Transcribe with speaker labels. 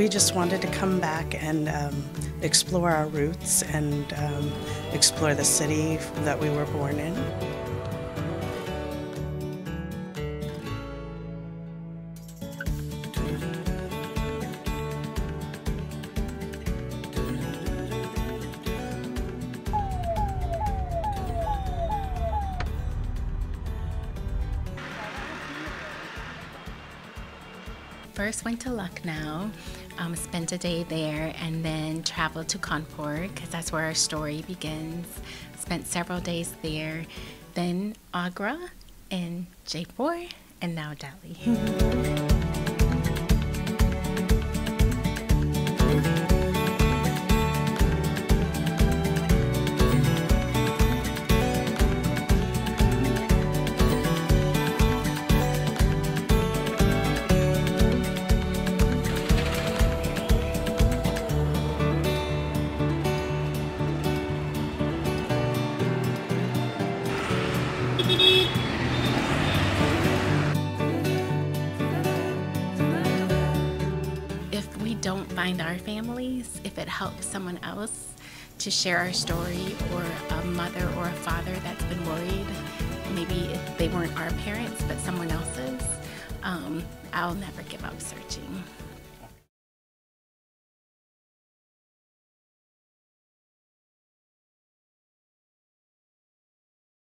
Speaker 1: We just wanted to come back and explore our roots and explore the city that we were born in.
Speaker 2: First went to Lucknow, spent a day there, and then traveled to Kanpur because that's where our story begins. Spent several days there, then Agra and Jaipur, and now Delhi. If we don't find our families, if it helps someone else to share our story, or a mother or a father that's been worried, maybe if they weren't our parents but someone else's, I'll never give up searching.